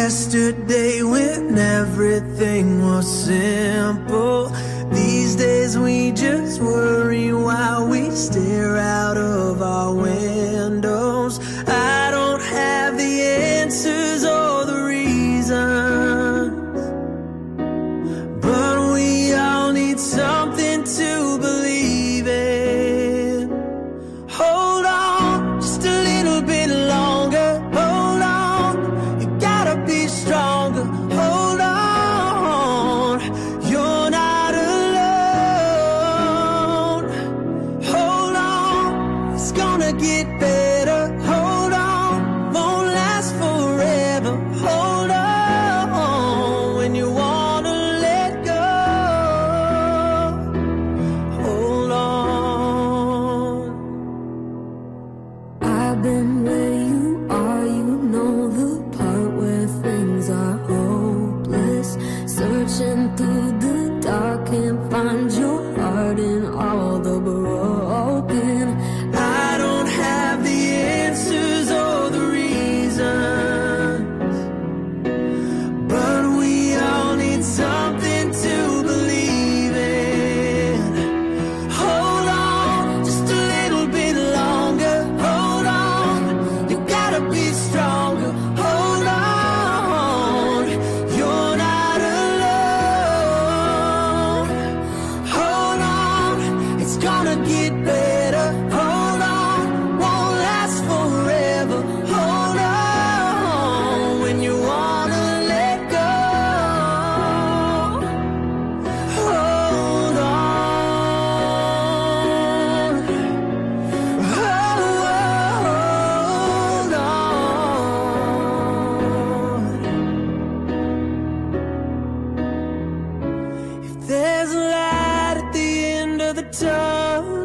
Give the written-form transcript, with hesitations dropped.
yesterday when everything was simple. These days we just worry while we stare out of our windows. I don't have the answers or the reasons, but we all need something to believe in. Hold on just a little bit longer. Hold on, you gotta be stronger. Hold on, you're not alone. Hold on, it's gonna get better. Hold on, won't last forever. Hold on, when you wanna let go. Hold on. I've been where you are, you know the part where things are hopeless. Searching through the dark, can't find your heart in all the broken. I don't have the answers or the reasons, but we all need something to believe in. Hold on just a little bit longer. Hold on, you gotta be stronger. Hold on, you're not alone. Hold on, it's gonna get better. Hold on, won't last forever. Hold on, when you wanna let go. Hold on. Hold on. If there's a light at the end of the tunnel,